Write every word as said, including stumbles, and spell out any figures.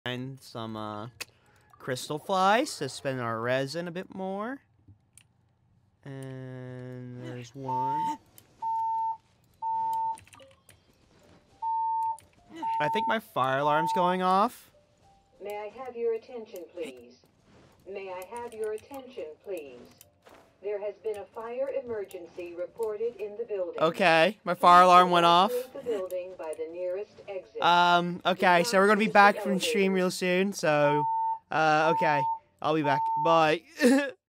find some uh, crystal flies to spend our resin a bit more. And there's one. I think my fire alarm's going off. May I have your attention, please? May I have your attention, please? There has been a fire emergency reported in the building. Okay, my fire alarm went off. The building by the nearest exit. Um, okay, so we're gonna be back from stream real soon, so, uh, okay. I'll be back. Bye.